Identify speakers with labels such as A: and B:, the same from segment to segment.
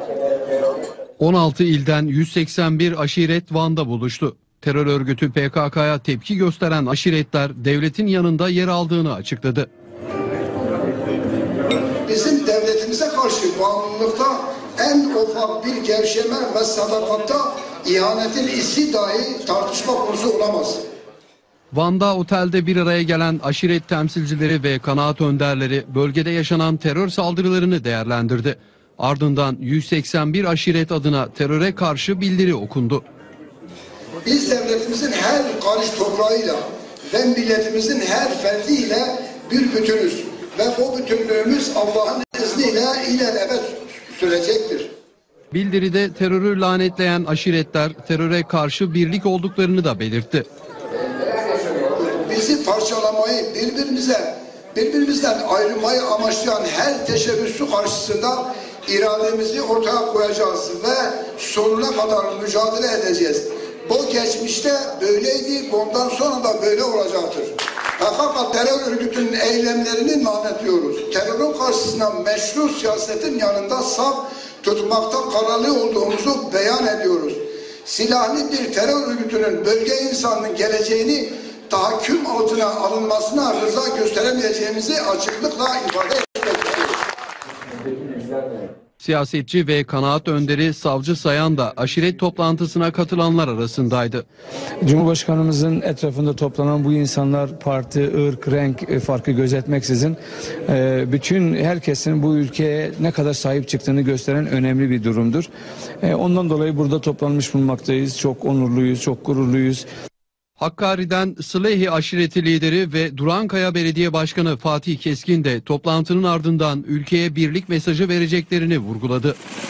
A: 16 ilden 181 aşiret Van'da buluştu. Terör örgütü PKK'ya tepki gösteren aşiretler devletin yanında yer aldığını açıkladı.
B: Bizim devletimize karşı bağımlılıkta en ufak bir gevşeme ve sadakatta ihanetin hissi dahi tartışma konusu olamaz.
A: Van'da otelde bir araya gelen aşiret temsilcileri ve kanaat önderleri bölgede yaşanan terör saldırılarını değerlendirdi. Ardından 181 aşiret adına teröre karşı bildiri okundu.
B: Biz devletimizin her karış toprağıyla ve milletimizin her ferdiyle bir bütünüz. Ve bu bütünlüğümüz Allah'ın izniyle ileride sürecektir.
A: Bildiride terörü lanetleyen aşiretler teröre karşı birlik olduklarını da belirtti.
B: Bizi parçalamayı, birbirimizden ayırmayı amaçlayan her teşebbüsü karşısında irademizi ortaya koyacağız ve sonuna kadar mücadele edeceğiz. Bu geçmişte böyleydi, bundan sonra da böyle olacaktır. PKK terör örgütünün eylemlerini lanetliyoruz. Terörün karşısında meşru siyasetin yanında saf tutmakta kararlı olduğumuzu beyan ediyoruz. Silahlı bir terör örgütünün bölge insanının geleceğini tahakküm altına alınmasına rıza gösteremeyeceğimizi açıklıkla ifade etmek istiyoruz.
A: Siyasetçi ve kanaat önderi Savcı Sayan da aşiret toplantısına katılanlar arasındaydı.
C: Cumhurbaşkanımızın etrafında toplanan bu insanlar parti, ırk, renk farkı gözetmeksizin bütün herkesin bu ülkeye ne kadar sahip çıktığını gösteren önemli bir durumdur. Ondan dolayı burada toplanmış bulunmaktayız. Çok onurluyuz, çok gururluyuz.
A: Hakkari'den Sılehi aşireti lideri ve Durankaya Belediye Başkanı Fatih Keskin de toplantının ardından ülkeye birlik mesajı vereceklerini vurguladı.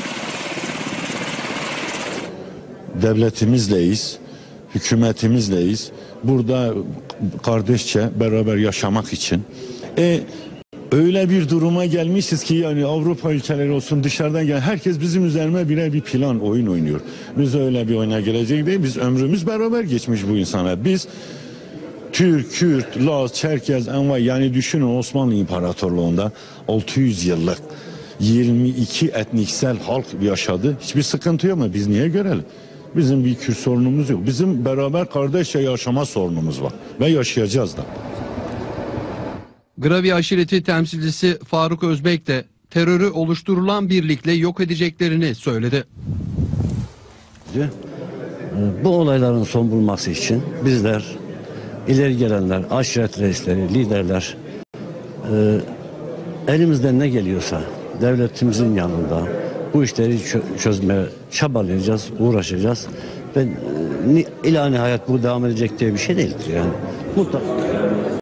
D: Devletimizleyiz, hükümetimizleyiz. Burada kardeşçe beraber yaşamak için. Öyle bir duruma gelmişiz ki yani Avrupa ülkeleri olsun dışarıdan gelen herkes bizim üzerine birer bir plan oyun oynuyor. Biz öyle bir oyuna gelecek değil. Biz ömrümüz beraber geçmiş bu insana. Biz Türk, Kürt, Laz, Çerkez, Envai yani düşünün Osmanlı İmparatorluğu'nda 600 yıllık 22 etniksel halk yaşadı. Hiçbir sıkıntı yok mu? Biz niye görelim? Bizim bir Kürt sorunumuz yok. Bizim beraber kardeşçe yaşama sorunumuz var ve yaşayacağız da.
A: Gravi aşireti temsilcisi Faruk Özbek de terörü oluşturulan birlikle yok edeceklerini söyledi.
E: Bu olayların son bulması için bizler, ileri gelenler, aşiret reisleri, liderler elimizden ne geliyorsa devletimizin yanında bu işleri çözmeye çabalayacağız, uğraşacağız. Ve ilahi hayat bu devam edecek diye bir şey değildir yani. Mutlaka.